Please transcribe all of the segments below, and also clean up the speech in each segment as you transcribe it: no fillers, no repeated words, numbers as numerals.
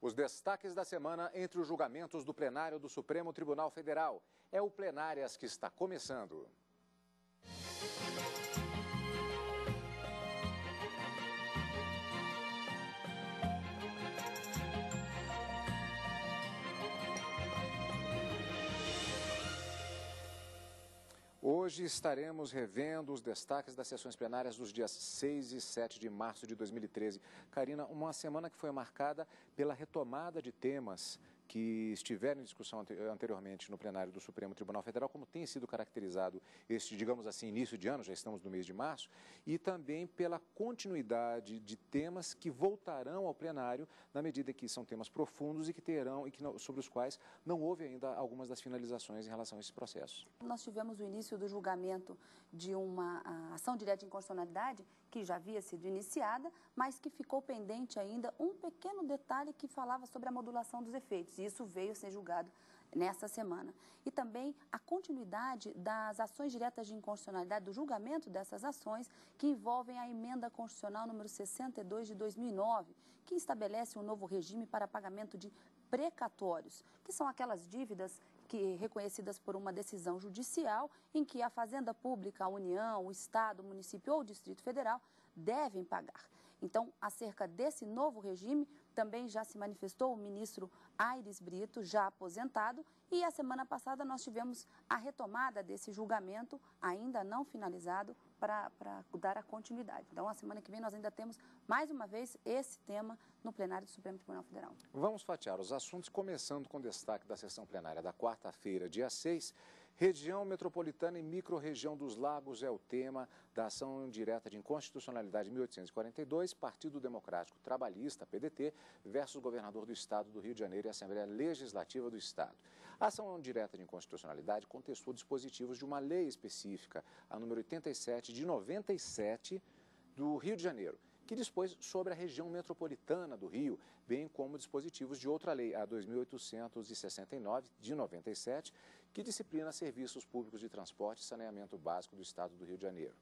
Os destaques da semana entre os julgamentos do plenário do Supremo Tribunal Federal. É o Plenárias que está começando. Hoje estaremos revendo os destaques das sessões plenárias dos dias 6 e 7 de março de 2013. Karina, uma semana que foi marcada pela retomada de temas que estiveram em discussão anteriormente no plenário do Supremo Tribunal Federal, como tem sido caracterizado este, digamos assim, início de ano, já estamos no mês de março, e também pela continuidade de temas que voltarão ao plenário na medida que são temas profundos e que terão, sobre os quais não houve ainda algumas das finalizações em relação a esse processo. Nós tivemos o início do julgamento de uma ação direta de inconstitucionalidade que já havia sido iniciada, mas que ficou pendente ainda um pequeno detalhe que falava sobre a modulação dos efeitos. E isso veio a ser julgado nessa semana. E também a continuidade das ações diretas de inconstitucionalidade, do julgamento dessas ações, que envolvem a emenda constitucional número 62 de 2009, que estabelece um novo regime para pagamento de precatórios, que são aquelas dívidas reconhecidas por uma decisão judicial em que a Fazenda Pública, a União, o Estado, o município ou o Distrito Federal devem pagar. Então, acerca desse novo regime, também já se manifestou o ministro Aires Brito, já aposentado, e a semana passada nós tivemos a retomada desse julgamento, ainda não finalizado, para dar a continuidade. Então, a semana que vem nós ainda temos, mais uma vez, esse tema no plenário do Supremo Tribunal Federal. Vamos fatiar os assuntos, começando com o destaque da sessão plenária da quarta-feira, dia 6. Região metropolitana e microrregião dos Lagos é o tema da ação direta de inconstitucionalidade 1842, Partido Democrático Trabalhista, PDT, versus governador do Estado do Rio de Janeiro e Assembleia Legislativa do Estado. A ação direta de inconstitucionalidade contestou dispositivos de uma lei específica, a número 87 de 97 do Rio de Janeiro, que dispôs sobre a região metropolitana do Rio, bem como dispositivos de outra lei, a 2.869 de 97, que disciplina serviços públicos de transporte e saneamento básico do Estado do Rio de Janeiro.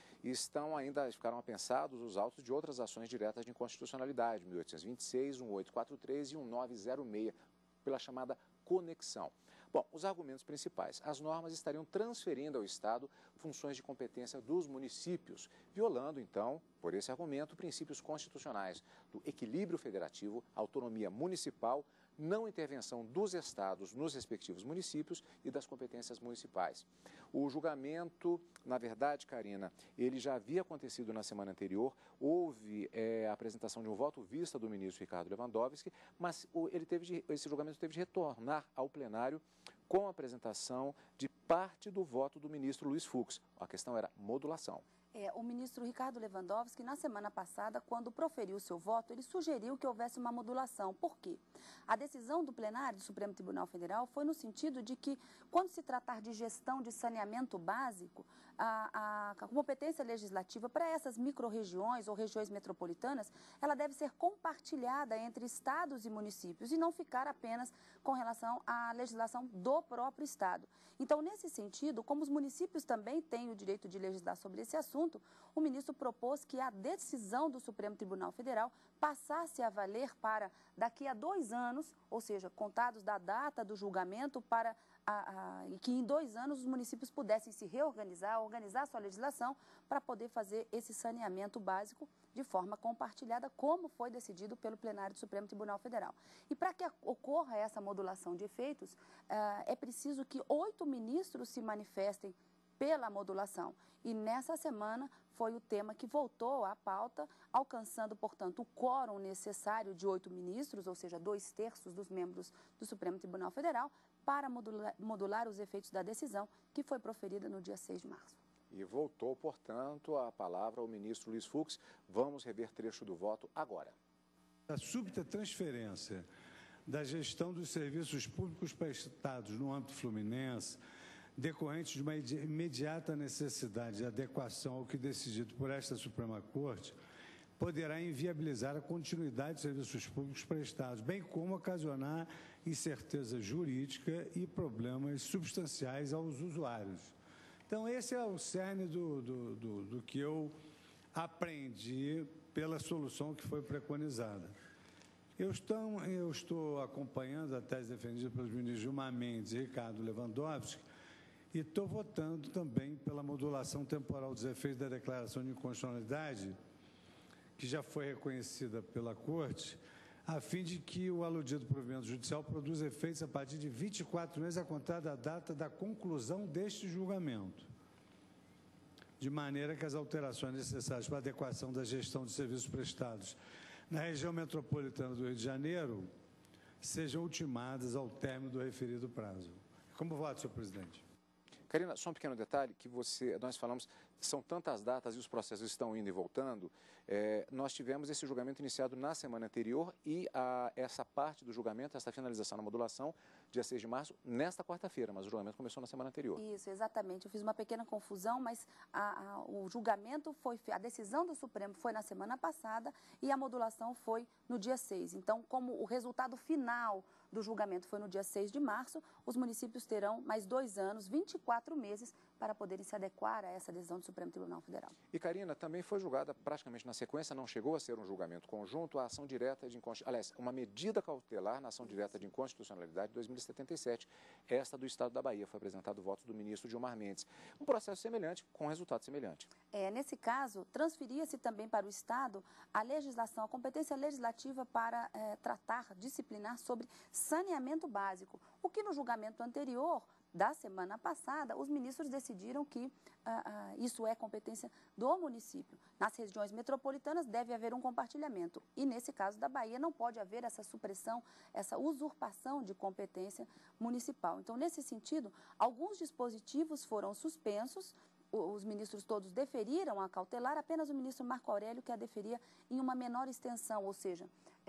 Ficaram apensados os autos de outras ações diretas de inconstitucionalidade, 1826, 1843 e 1906, pela chamada conexão. Bom, os argumentos principais. As normas estariam transferindo ao Estado funções de competência dos municípios, violando, então, por esse argumento, princípios constitucionais do equilíbrio federativo, autonomia municipal, não intervenção dos estados nos respectivos municípios e das competências municipais. O julgamento, na verdade, Karina, ele já havia acontecido na semana anterior, houve a apresentação de um voto vista do ministro Ricardo Lewandowski, mas esse julgamento teve de retornar ao plenário com a apresentação de parte do voto do ministro Luiz Fux. A questão era modulação. O ministro Ricardo Lewandowski, na semana passada, quando proferiu seu voto, ele sugeriu que houvesse uma modulação. Por quê? A decisão do plenário do Supremo Tribunal Federal foi no sentido de que, quando se tratar de gestão de saneamento básico, a competência legislativa para essas micro-regiões ou regiões metropolitanas, ela deve ser compartilhada entre estados e municípios e não ficar apenas com relação à legislação do próprio estado. Então, nesse sentido, como os municípios também têm o direito de legislar sobre esse assunto, o ministro propôs que a decisão do Supremo Tribunal Federal passasse a valer para daqui a 2 anos, ou seja, contados da data do julgamento, para e que em 2 anos os municípios pudessem se reorganizar, organizar sua legislação para poder fazer esse saneamento básico de forma compartilhada, como foi decidido pelo plenário do Supremo Tribunal Federal. E para que ocorra essa modulação de efeitos, é preciso que 8 ministros se manifestem pela modulação. E nessa semana foi o tema que voltou à pauta, alcançando, portanto, o quórum necessário de 8 ministros, ou seja, 2/3 dos membros do Supremo Tribunal Federal, para modular os efeitos da decisão que foi proferida no dia 6 de março. E voltou, portanto, a palavra ao ministro Luiz Fux. Vamos rever trecho do voto agora. A súbita transferência da gestão dos serviços públicos prestados no âmbito fluminense, decorrente de uma imediata necessidade de adequação ao que decidido por esta Suprema Corte, poderá inviabilizar a continuidade de serviços públicos prestados, bem como ocasionar incerteza jurídica e problemas substanciais aos usuários. Então, esse é o cerne do que eu aprendi pela solução que foi preconizada. Eu estou acompanhando a tese defendida pelos ministros Gilmar Mendes e Ricardo Lewandowski e estou votando também pela modulação temporal dos efeitos da declaração de inconstitucionalidade, que já foi reconhecida pela Corte, a fim de que o aludido provimento judicial produza efeitos a partir de 24 meses a contar da data da conclusão deste julgamento, de maneira que as alterações necessárias para a adequação da gestão de serviços prestados na região metropolitana do Rio de Janeiro sejam ultimadas ao término do referido prazo. Como voto, senhor presidente? Karina, só um pequeno detalhe que nós falamos, são tantas datas e os processos estão indo e voltando. Nós tivemos esse julgamento iniciado na semana anterior e essa parte do julgamento, essa finalização na modulação, dia 6 de março, nesta quarta-feira, mas o julgamento começou na semana anterior. Isso, exatamente. Eu fiz uma pequena confusão, mas o julgamento a decisão do Supremo foi na semana passada e a modulação foi no dia 6. Então, como o resultado final do julgamento foi no dia 6 de março, os municípios terão mais 2 anos, 24 meses, para poderem se adequar a essa decisão do Supremo Tribunal Federal. E, Karina, também foi julgada praticamente na sequência, não chegou a ser um julgamento conjunto, a ação direta de inconstitucionalidade, uma medida cautelar na ação direta de inconstitucionalidade de 2077, esta do Estado da Bahia. Foi apresentado o voto do ministro Gilmar Mendes. Um processo semelhante, com resultado semelhante. Nesse caso, transferia-se também para o Estado a legislação, a competência legislativa para tratar, disciplinar sobre saneamento básico, o que no julgamento anterior da semana passada, os ministros decidiram que isso é competência do município. Nas regiões metropolitanas deve haver um compartilhamento e, nesse caso da Bahia, não pode haver essa supressão, essa usurpação de competência municipal. Então, nesse sentido, alguns dispositivos foram suspensos, os ministros todos deferiram a cautelar, apenas o ministro Marco Aurélio que a deferia em uma menor extensão, ou seja,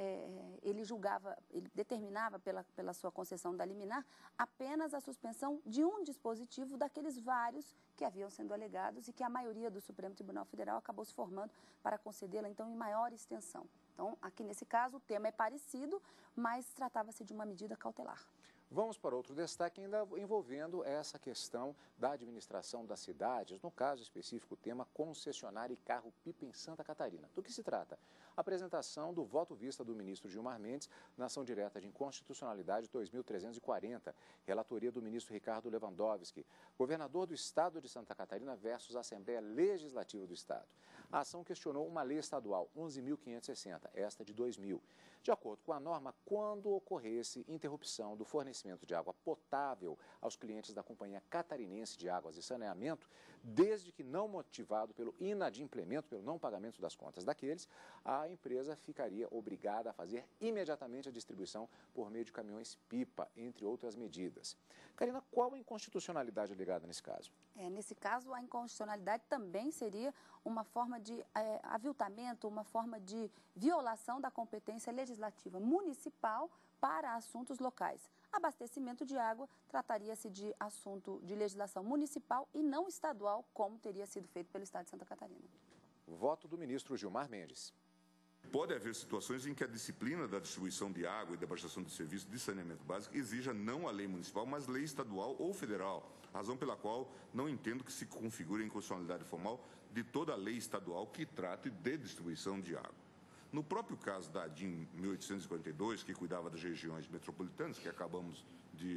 ele determinava pela sua concessão da liminar apenas a suspensão de um dispositivo daqueles vários que haviam sendo alegados e que a maioria do Supremo Tribunal Federal acabou se formando para concedê-la, então, em maior extensão. Então, aqui nesse caso, o tema é parecido, mas tratava-se de uma medida cautelar. Vamos para outro destaque ainda envolvendo essa questão da administração das cidades, no caso específico o tema concessionária e carro-pipa em Santa Catarina. Do que se trata? A apresentação do voto vista do ministro Gilmar Mendes na ação direta de inconstitucionalidade 2340, relatoria do ministro Ricardo Lewandowski, governador do Estado de Santa Catarina versus a Assembleia Legislativa do Estado. A ação questionou uma lei estadual, 11.560, esta de 2000. De acordo com a norma, quando ocorresse interrupção do fornecimento de água potável aos clientes da Companhia Catarinense de Águas e Saneamento, desde que não motivado pelo inadimplemento, pelo não pagamento das contas daqueles, a empresa ficaria obrigada a fazer imediatamente a distribuição por meio de caminhões-pipa, entre outras medidas. Karina, qual a inconstitucionalidade alegada nesse caso? Nesse caso, a inconstitucionalidade também seria uma forma de aviltamento, uma forma de violação da competência legislativa municipal para assuntos locais. Abastecimento de água trataria-se de assunto de legislação municipal e não estadual, como teria sido feito pelo Estado de Santa Catarina. Voto do ministro Gilmar Mendes. Pode haver situações em que a disciplina da distribuição de água e da prestação de serviços de saneamento básico exija não a lei municipal, mas lei estadual ou federal, razão pela qual não entendo que se configure a inconstitucionalidade formal de toda a lei estadual que trate de distribuição de água. No próprio caso da ADIM 1842, que cuidava das regiões metropolitanas, que acabamos de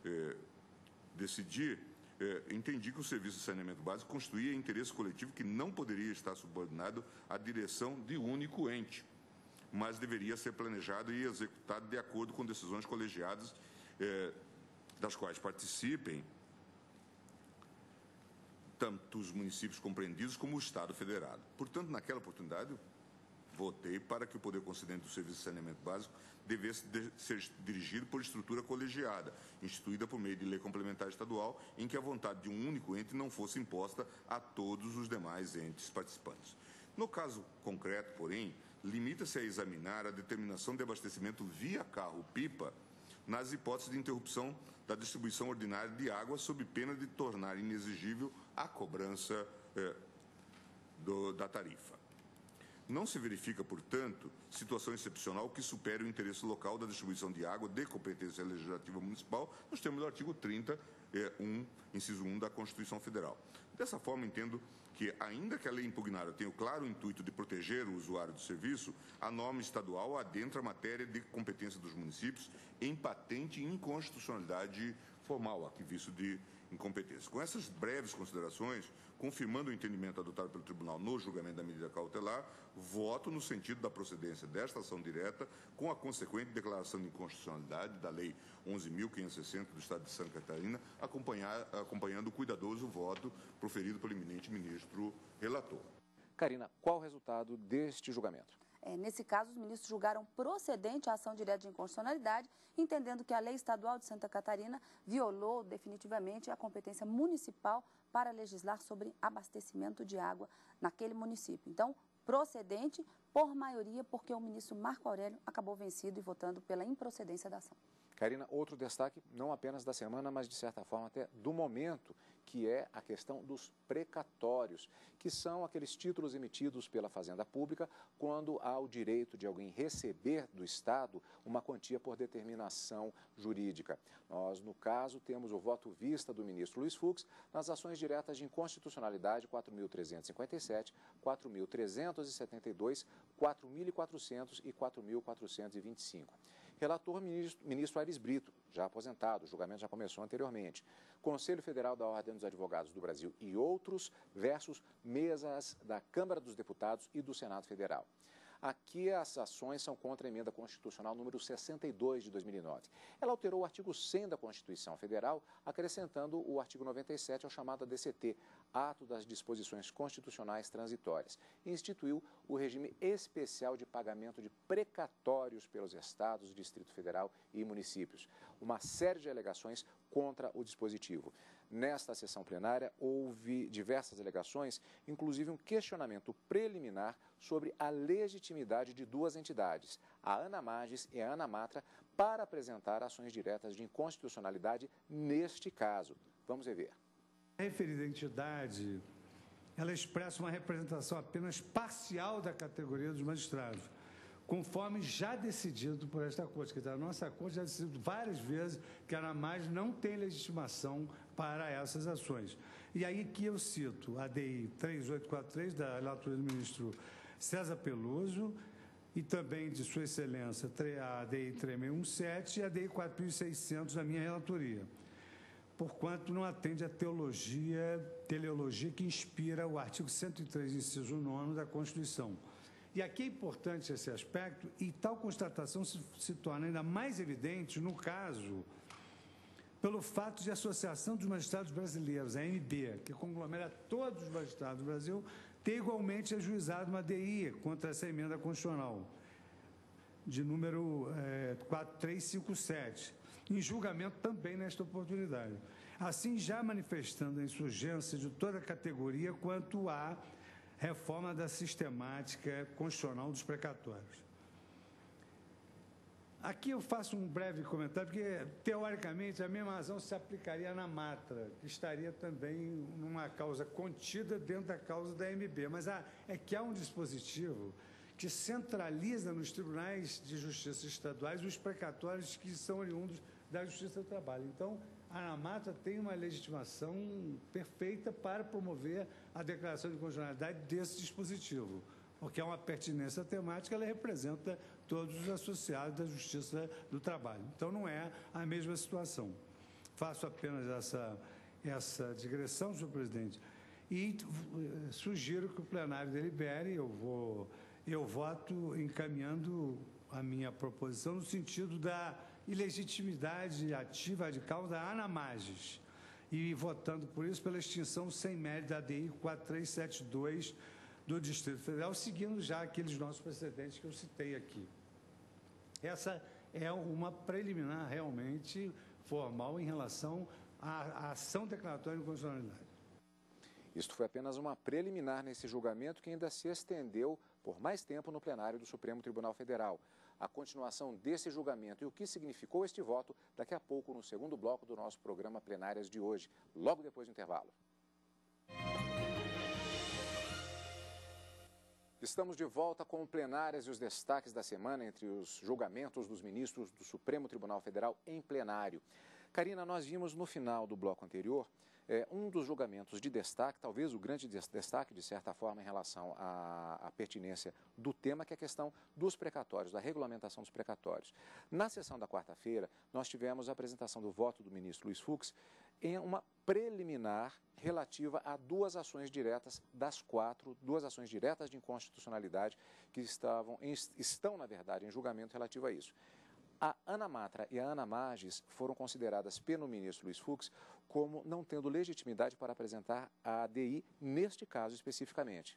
decidir, entendi que o serviço de saneamento básico constituía interesse coletivo que não poderia estar subordinado à direção de único ente, mas deveria ser planejado e executado de acordo com decisões colegiadas, das quais participem tanto os municípios compreendidos como o Estado federado. Portanto, naquela oportunidade, votei para que o poder concedente do serviço de saneamento básico devesse ser dirigido por estrutura colegiada, instituída por meio de lei complementar estadual, em que a vontade de um único ente não fosse imposta a todos os demais entes participantes. No caso concreto, porém, limita-se a examinar a determinação de abastecimento via carro-pipa nas hipóteses de interrupção da distribuição ordinária de água, sob pena de tornar inexigível a cobrança da tarifa. Não se verifica, portanto, situação excepcional que supere o interesse local da distribuição de água de competência legislativa municipal, nos termos do artigo 30, inciso 1 da Constituição Federal. Dessa forma, entendo que que, ainda que a lei impugnada tenha o claro intuito de proteger o usuário do serviço, a norma estadual adentra a matéria de competência dos municípios em patente inconstitucionalidade formal, aqui visto de incompetência. Com essas breves considerações, confirmando o entendimento adotado pelo Tribunal no julgamento da medida cautelar, voto no sentido da procedência desta ação direta, com a consequente declaração de inconstitucionalidade da Lei 11.560 do Estado de Santa Catarina, acompanhando o cuidadoso voto proferido pelo eminente ministro relator. Karina, qual o resultado deste julgamento? Nesse caso, os ministros julgaram procedente a ação direta de inconstitucionalidade, entendendo que a lei estadual de Santa Catarina violou definitivamente a competência municipal para legislar sobre abastecimento de água naquele município. Então, procedente por maioria, porque o ministro Marco Aurélio acabou vencido e votando pela improcedência da ação. Karina, outro destaque, não apenas da semana, mas de certa forma até do momento, que é a questão dos precatórios, que são aqueles títulos emitidos pela Fazenda Pública quando há o direito de alguém receber do Estado uma quantia por determinação jurídica. Nós, no caso, temos o voto vista do ministro Luiz Fux nas ações diretas de inconstitucionalidade 4.357, 4.372, 4.400 e 4.425. Relator, ministro Aires Brito, já aposentado, o julgamento já começou anteriormente. Conselho Federal da Ordem dos Advogados do Brasil e outros, versus mesas da Câmara dos Deputados e do Senado Federal. Aqui as ações são contra a emenda constitucional número 62 de 2009. Ela alterou o artigo 100 da Constituição Federal, acrescentando o artigo 97 ao chamado ADCT, Ato das Disposições Constitucionais Transitórias, e instituiu o regime especial de pagamento de precatórios pelos estados, Distrito Federal e municípios. Uma série de alegações contra o dispositivo. Nesta sessão plenária, houve diversas alegações, inclusive um questionamento preliminar sobre a legitimidade de duas entidades, a ANAMAGES e a ANAMATRA, para apresentar ações diretas de inconstitucionalidade neste caso. Vamos rever. A referida entidade, ela expressa uma representação apenas parcial da categoria dos magistrados, conforme já decidido por esta Corte. Quer dizer, a nossa Corte já decidiu várias vezes que a ANAMAGES não tem legitimação para essas ações. E aí que eu cito a DI 3843, da relatora do ministro César Peluso, e também de Sua Excelência a DI 3617 e a DI 4600 da minha relatoria, porquanto não atende à teleologia que inspira o artigo 103, inciso 9 da Constituição. E aqui é importante esse aspecto, e tal constatação se torna ainda mais evidente no caso pelo fato de a Associação dos Magistrados Brasileiros, a AMB, que conglomera todos os magistrados do Brasil, ter igualmente ajuizado uma DI contra essa emenda constitucional, de número 4357, em julgamento também nesta oportunidade. Assim, já manifestando a insurgência de toda a categoria quanto à reforma da sistemática constitucional dos precatórios. Aqui eu faço um breve comentário, porque, teoricamente, a mesma razão se aplicaria na ANAMATRA, que estaria também numa causa contida dentro da causa da AMB. Mas é que há um dispositivo que centraliza nos tribunais de justiça estaduais os precatórios que são oriundos da Justiça do Trabalho. Então, a ANAMATRA tem uma legitimação perfeita para promover a declaração de constitucionalidade desse dispositivo, porque é uma pertinência temática, ela representa todos os associados da Justiça do Trabalho. Então, não é a mesma situação. Faço apenas essa digressão, senhor presidente, e sugiro que o plenário delibere. Eu voto encaminhando a minha proposição no sentido da ilegitimidade ativa radical da ANAMAGES e votando por isso pela extinção sem mérito da DI 4372 do Distrito Federal, seguindo já aqueles nossos precedentes que eu citei aqui. Essa é uma preliminar realmente formal em relação à ação declaratória de inconstitucionalidade. Isto foi apenas uma preliminar nesse julgamento que ainda se estendeu por mais tempo no plenário do Supremo Tribunal Federal. A continuação desse julgamento e o que significou este voto, daqui a pouco no segundo bloco do nosso programa Plenárias de hoje, logo depois do intervalo. Estamos de volta com plenárias e os destaques da semana entre os julgamentos dos ministros do Supremo Tribunal Federal em plenário. Karina, nós vimos no final do bloco anterior um dos julgamentos de destaque, talvez o grande destaque, de certa forma, em relação à pertinência do tema, que é a questão dos precatórios, da regulamentação dos precatórios. Na sessão da quarta-feira, nós tivemos a apresentação do voto do ministro Luiz Fux em uma preliminar relativa a duas ações diretas das quatro, duas ações diretas de inconstitucionalidade que estão, na verdade, em julgamento relativo a isso. A Ana Matra e a Ana Magis foram consideradas pelo ministro Luiz Fux como não tendo legitimidade para apresentar a ADI neste caso especificamente.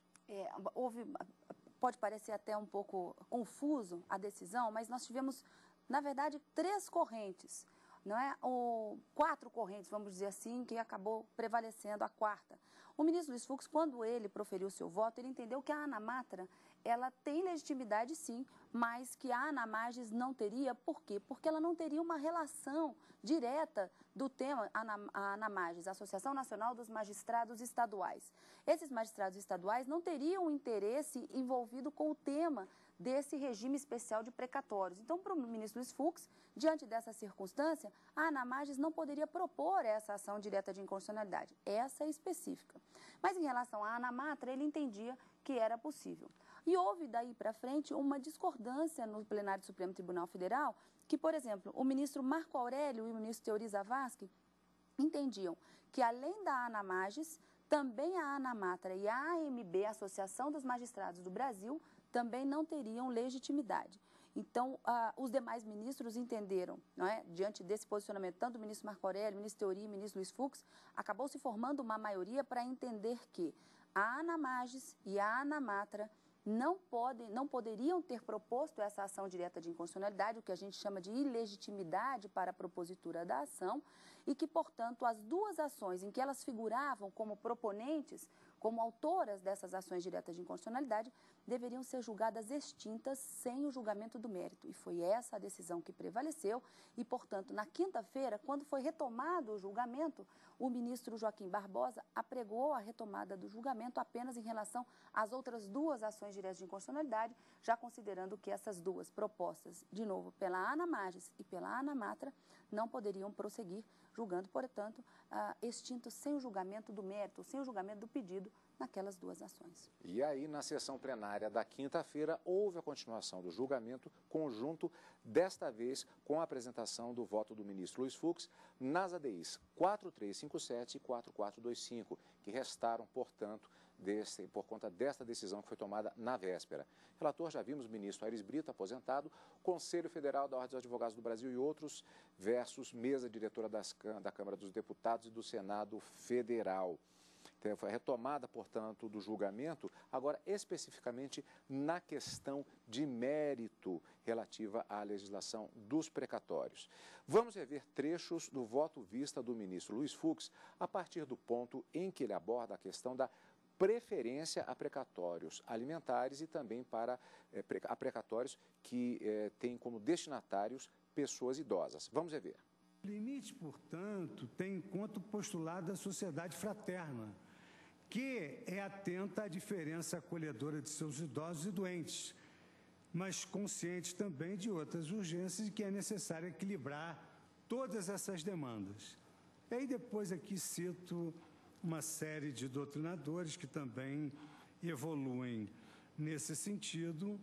Pode parecer até um pouco confuso a decisão, mas nós tivemos, na verdade, 3 correntes, não é? Quatro correntes, vamos dizer assim, que acabou prevalecendo a quarta. O ministro Luiz Fux, quando ele proferiu seu voto, ele entendeu que a Ana Matra, ela tem legitimidade sim, mas que a Ana Magis não teria. Por quê? Porque ela não teria uma relação direta do tema, a Ana Magis, a Associação Nacional dos Magistrados Estaduais. Esses magistrados estaduais não teriam interesse envolvido com o tema desse regime especial de precatórios. Então, para o ministro Luiz Fux, diante dessa circunstância, a Ana Magis não poderia propor essa ação direta de inconstitucionalidade, essa é específica. Mas em relação à Ana Matra, ele entendia que era possível. E houve daí para frente uma discordância no plenário do Supremo Tribunal Federal, que, por exemplo, o ministro Marco Aurélio e o ministro Teori Zavascki entendiam que, além da Ana Magis, também a Ana Matra e a AMB, a Associação dos Magistrados do Brasil, também não teriam legitimidade. Então, os demais ministros entenderam, não é? Diante desse posicionamento, tanto do ministro Marco Aurélio, ministro Teori e ministro Luiz Fux, acabou se formando uma maioria para entender que a Ana Magis e a Ana Matra não poderiam ter proposto essa ação direta de inconstitucionalidade, o que a gente chama de ilegitimidade para a propositura da ação, e que, portanto, as duas ações em que elas figuravam como proponentes, como autoras dessas ações diretas de inconstitucionalidade, deveriam ser julgadas extintas sem o julgamento do mérito. E foi essa a decisão que prevaleceu e, portanto, na quinta-feira, quando foi retomado o julgamento, o ministro Joaquim Barbosa apregou a retomada do julgamento apenas em relação às outras duas ações diretas de inconstitucionalidade, já considerando que essas duas propostas, de novo, pela Ana Magis e pela Ana Matra, não poderiam prosseguir, julgando, portanto, extintos sem o julgamento do mérito, sem o julgamento do pedido naquelas duas ações. E aí, na sessão plenária da quinta-feira, houve a continuação do julgamento conjunto, desta vez com a apresentação do voto do ministro Luiz Fux nas ADIs 4357 e 4425, que restaram, portanto, por conta desta decisão que foi tomada na véspera. Relator, já vimos o ministro Aires Brito, aposentado, Conselho Federal da Ordem dos Advogados do Brasil e outros, versus mesa diretora da Câmara dos Deputados e do Senado Federal. Então, foi retomada, portanto, do julgamento, agora especificamente na questão de mérito relativa à legislação dos precatórios. Vamos rever trechos do voto vista do ministro Luiz Fux a partir do ponto em que ele aborda a questão da preferência a precatórios alimentares e também a precatórios que têm como destinatários pessoas idosas. Vamos rever. O limite, portanto, tem em conta o postulado da sociedade fraterna, que é atenta à diferença acolhedora de seus idosos e doentes, mas consciente também de outras urgências e que é necessário equilibrar todas essas demandas. E aí depois aqui cito uma série de doutrinadores que também evoluem nesse sentido,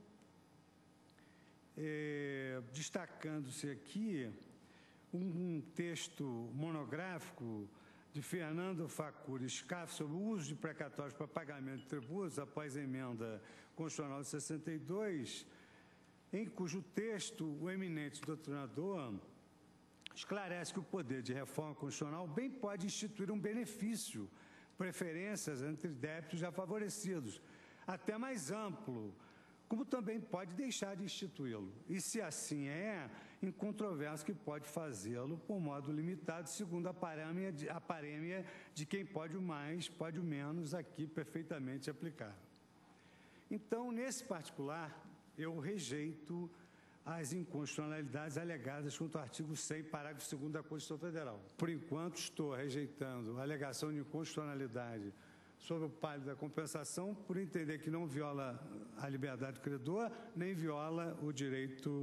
destacando-se aqui um texto monográfico de Fernando Facuri Scaff sobre o uso de precatórios para pagamento de tributos após a emenda constitucional de 62, em cujo texto o eminente doutrinador esclarece que o poder de reforma constitucional bem pode instituir um benefício, preferências entre débitos já favorecidos, até mais amplo, como também pode deixar de instituí-lo. E se assim é, incontroverso que pode fazê-lo por modo limitado, segundo a parêmia de quem pode o mais, pode o menos, aqui perfeitamente aplicável. Então, nesse particular, eu rejeito as inconstitucionalidades alegadas contra o artigo 100, parágrafo 2º da Constituição Federal. Por enquanto, estou rejeitando a alegação de inconstitucionalidade sobre o palio da compensação, por entender que não viola a liberdade do credor, nem viola o direito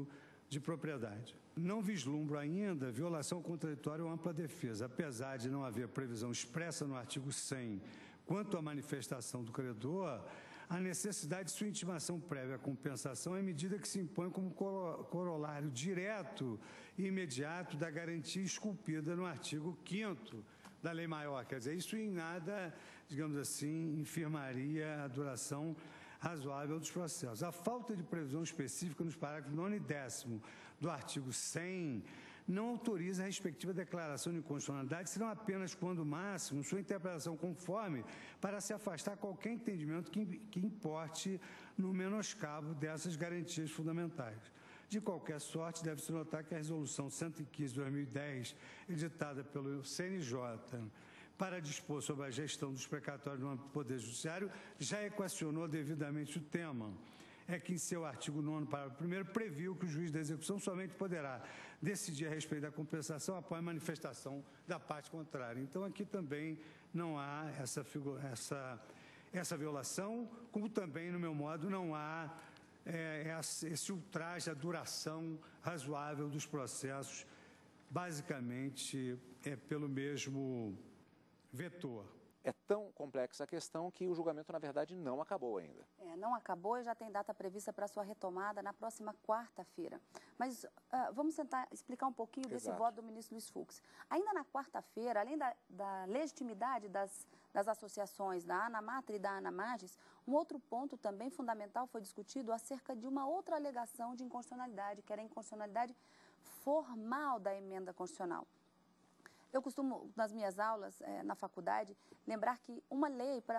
de propriedade. Não vislumbro ainda violação contraditória ou ampla defesa, apesar de não haver previsão expressa no artigo 100 quanto à manifestação do credor, a necessidade de sua intimação prévia à compensação é medida que se impõe como corolário direto e imediato da garantia esculpida no artigo 5º da Lei Maior. Quer dizer, isso em nada, digamos assim, infirmaria a duração razoável dos processos. A falta de previsão específica nos parágrafos 9º e 10º do artigo 100 não autoriza a respectiva declaração de inconstitucionalidade, senão apenas quando máximo sua interpretação conforme para se afastar qualquer entendimento que importe no menoscabo dessas garantias fundamentais. De qualquer sorte, deve-se notar que a Resolução 115 de 2010, editada pelo CNJ, para dispor sobre a gestão dos precatórios no âmbito do Poder Judiciário, já equacionou devidamente o tema. É que em seu artigo 9º, parágrafo 1º, previu que o juiz da execução somente poderá decidir a respeito da compensação após a manifestação da parte contrária. Então, aqui também não há essa violação, como também, no meu modo, não há esse ultraje à duração razoável dos processos, basicamente pelo mesmo vetor. É tão complexa a questão que o julgamento, na verdade, não acabou ainda. Não acabou e já tem data prevista para sua retomada na próxima quarta-feira. Mas vamos tentar explicar um pouquinho desse voto do ministro Luiz Fux. Ainda na quarta-feira, além da legitimidade das associações da ANAMATRA e da ANAMAGES, um outro ponto também fundamental foi discutido acerca de uma outra alegação de inconstitucionalidade, que era a inconstitucionalidade formal da emenda constitucional. Eu costumo, nas minhas aulas na faculdade, lembrar que uma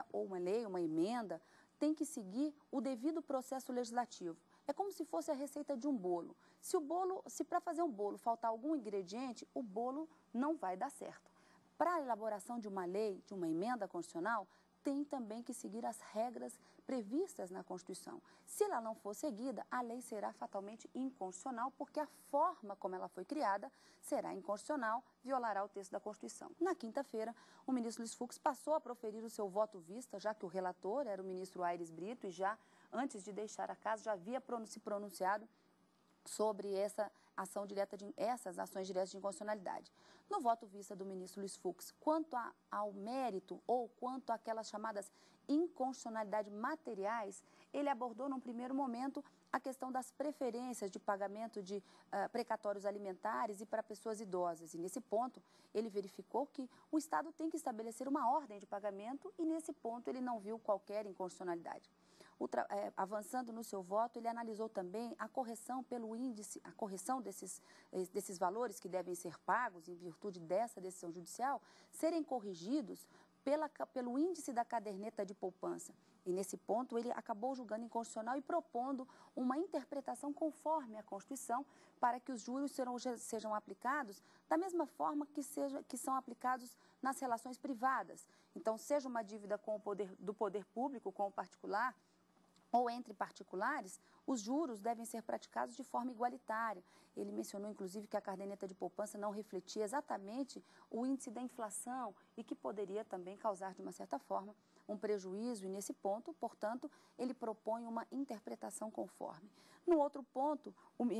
emenda, tem que seguir o devido processo legislativo. É como se fosse a receita de um bolo. Se para fazer um bolo faltar algum ingrediente, o bolo não vai dar certo. Para a elaboração de uma lei, de uma emenda constitucional, tem também que seguir as regras previstas na Constituição. Se ela não for seguida, a lei será fatalmente inconstitucional, porque a forma como ela foi criada será inconstitucional, violará o texto da Constituição. Na quinta-feira, o ministro Luiz Fux passou a proferir o seu voto vista, já que o relator era o ministro Aires Brito e já, antes de deixar a casa, já havia se pronunciado sobre essas ações diretas de inconstitucionalidade. No voto vista do ministro Luiz Fux, quanto ao mérito ou quanto àquelas chamadas inconstitucionalidades materiais, ele abordou num primeiro momento a questão das preferências de pagamento de precatórios alimentares e para pessoas idosas. E nesse ponto, ele verificou que o Estado tem que estabelecer uma ordem de pagamento e nesse ponto ele não viu qualquer inconstitucionalidade. Avançando no seu voto, ele analisou também a correção pelo índice, a correção desses valores que devem ser pagos em virtude dessa decisão judicial, serem corrigidos pelo índice da caderneta de poupança. E nesse ponto ele acabou julgando inconstitucional e propondo uma interpretação conforme a Constituição para que os juros sejam aplicados da mesma forma que são aplicados nas relações privadas. Então, seja uma dívida do poder público com o particular, ou entre particulares, os juros devem ser praticados de forma igualitária. Ele mencionou, inclusive, que a caderneta de poupança não refletia exatamente o índice da inflação e que poderia também causar, de uma certa forma, um prejuízo. E, nesse ponto, portanto, ele propõe uma interpretação conforme. No outro ponto,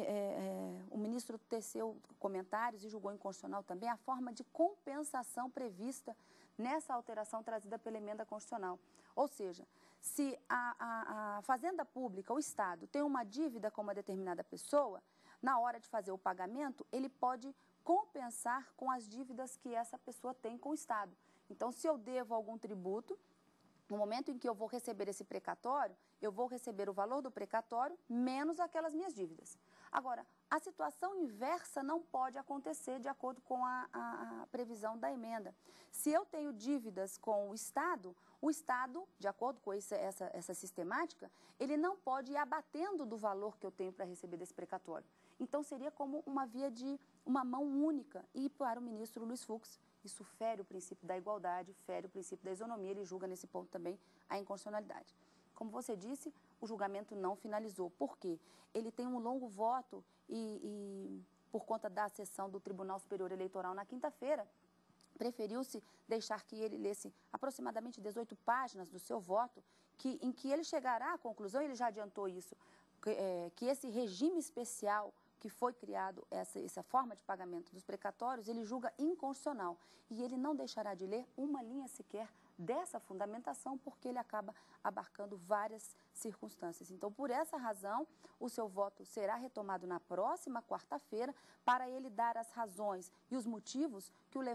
o ministro teceu comentários e julgou inconstitucional também a forma de compensação prevista nessa alteração trazida pela emenda constitucional. Ou seja, se a Fazenda Pública, o Estado, tem uma dívida com uma determinada pessoa, na hora de fazer o pagamento, ele pode compensar com as dívidas que essa pessoa tem com o Estado. Então, se eu devo algum tributo, no momento em que eu vou receber esse precatório, eu vou receber o valor do precatório menos aquelas minhas dívidas. Agora, a situação inversa não pode acontecer de acordo com a previsão da emenda. Se eu tenho dívidas com o Estado, de acordo com essa sistemática, ele não pode ir abatendo do valor que eu tenho para receber desse precatório. Então, seria como uma via de uma mão única. E para o ministro Luiz Fux, isso fere o princípio da igualdade, fere o princípio da isonomia, ele julga nesse ponto também a inconstitucionalidade. Como você disse, o julgamento não finalizou. Por quê? Ele tem um longo voto e por conta da sessão do Tribunal Superior Eleitoral na quinta-feira, preferiu-se deixar que ele lesse aproximadamente 18 páginas do seu voto, em que ele chegará à conclusão, ele já adiantou isso, que esse regime especial que foi criado essa forma de pagamento dos precatórios, ele julga inconstitucional. E ele não deixará de ler uma linha sequer dessa fundamentação, porque ele acaba abarcando várias circunstâncias. Então, por essa razão, o seu voto será retomado na próxima quarta-feira para ele dar as razões e os motivos que o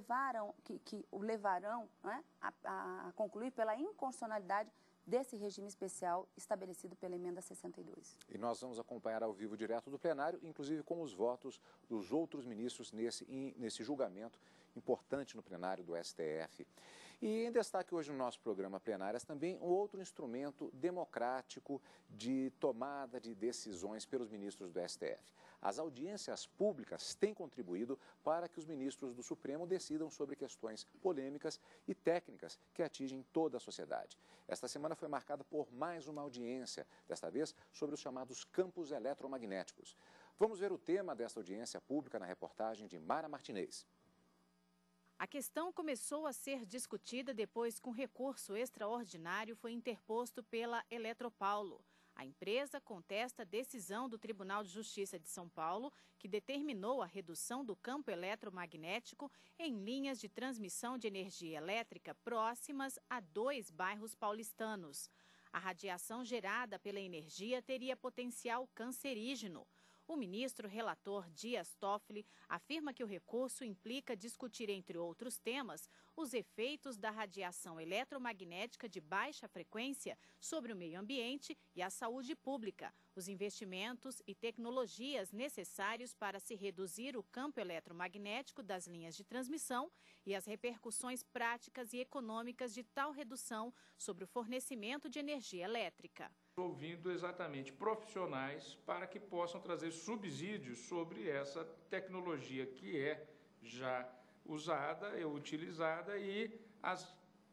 levarão né, a concluir pela inconstitucionalidade desse regime especial estabelecido pela emenda 62. E nós vamos acompanhar ao vivo direto do plenário, inclusive com os votos dos outros ministros nesse julgamento importante no plenário do STF. E em destaque hoje no nosso programa Plenárias também um outro instrumento democrático de tomada de decisões pelos ministros do STF. As audiências públicas têm contribuído para que os ministros do Supremo decidam sobre questões polêmicas e técnicas que atingem toda a sociedade. Esta semana foi marcada por mais uma audiência, desta vez sobre os chamados campos eletromagnéticos. Vamos ver o tema desta audiência pública na reportagem de Mara Martinez. A questão começou a ser discutida depois que um recurso extraordinário foi interposto pela Eletropaulo. A empresa contesta a decisão do Tribunal de Justiça de São Paulo, que determinou a redução do campo eletromagnético em linhas de transmissão de energia elétrica próximas a 2 bairros paulistanos. A radiação gerada pela energia teria potencial cancerígeno. O ministro relator Dias Toffoli afirma que o recurso implica discutir, entre outros temas, os efeitos da radiação eletromagnética de baixa frequência sobre o meio ambiente e a saúde pública, os investimentos e tecnologias necessários para se reduzir o campo eletromagnético das linhas de transmissão e as repercussões práticas e econômicas de tal redução sobre o fornecimento de energia elétrica. Ouvindo exatamente profissionais para que possam trazer subsídios sobre essa tecnologia que é já usada, é utilizada e as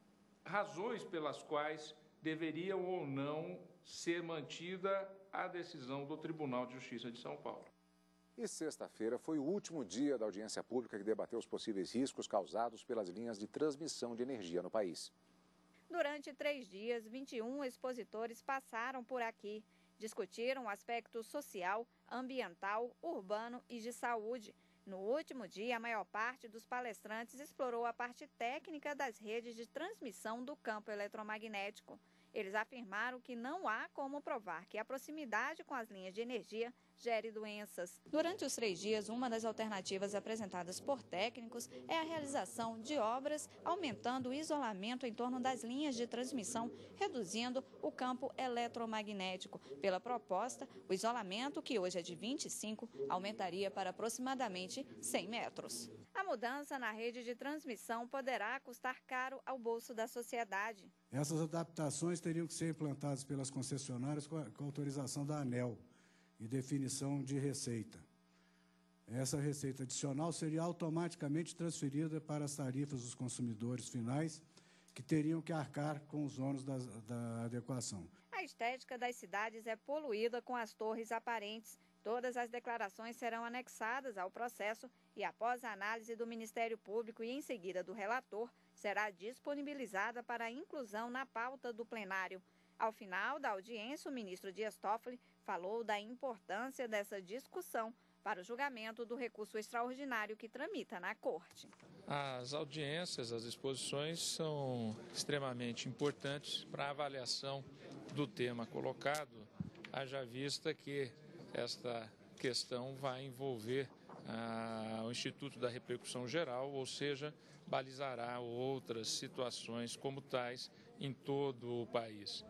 razões pelas quais deveriam ou não ser mantida a decisão do Tribunal de Justiça de São Paulo. E sexta-feira foi o último dia da audiência pública que debateu os possíveis riscos causados pelas linhas de transmissão de energia no país. Durante 3 dias, 21 expositores passaram por aqui. Discutiram o aspecto social, ambiental, urbano e de saúde. No último dia, a maior parte dos palestrantes explorou a parte técnica das redes de transmissão do campo eletromagnético. Eles afirmaram que não há como provar que a proximidade com as linhas de energia gere doenças. Durante os 3 dias, uma das alternativas apresentadas por técnicos é a realização de obras, aumentando o isolamento em torno das linhas de transmissão, reduzindo o campo eletromagnético. Pela proposta, o isolamento, que hoje é de 25, aumentaria para aproximadamente 100 metros. A mudança na rede de transmissão poderá custar caro ao bolso da sociedade. Essas adaptações teriam que ser implantadas pelas concessionárias com a autorização da ANEEL e definição de receita. Essa receita adicional seria automaticamente transferida para as tarifas dos consumidores finais, que teriam que arcar com os ônus da adequação. A estética das cidades é poluída com as torres aparentes. Todas as declarações serão anexadas ao processo e, após a análise do Ministério Público e em seguida do relator, será disponibilizada para inclusão na pauta do plenário. Ao final da audiência, o ministro Dias Toffoli falou da importância dessa discussão para o julgamento do recurso extraordinário que tramita na Corte. As audiências, as exposições são extremamente importantes para a avaliação do tema colocado, haja vista que esta questão vai envolver o Instituto da Repercussão Geral, ou seja, balizará outras situações como tais em todo o país.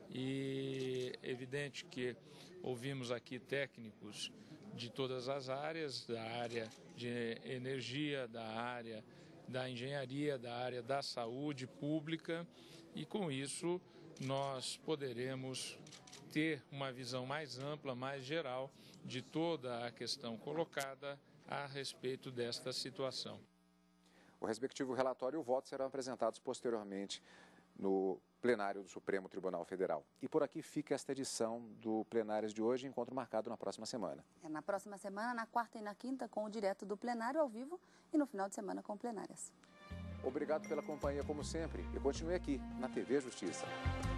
E é evidente que ouvimos aqui técnicos de todas as áreas, da área de energia, da área da engenharia, da área da saúde pública, e com isso nós poderemos ter uma visão mais ampla, mais geral de toda a questão colocada a respeito desta situação. O respectivo relatório e o voto serão apresentados posteriormente no plenário do Supremo Tribunal Federal. E por aqui fica esta edição do Plenárias de hoje, encontro marcado na próxima semana. Na próxima semana, na quarta e na quinta, com o direto do plenário ao vivo e no final de semana com plenárias. Obrigado pela companhia, como sempre, e continue aqui na TV Justiça.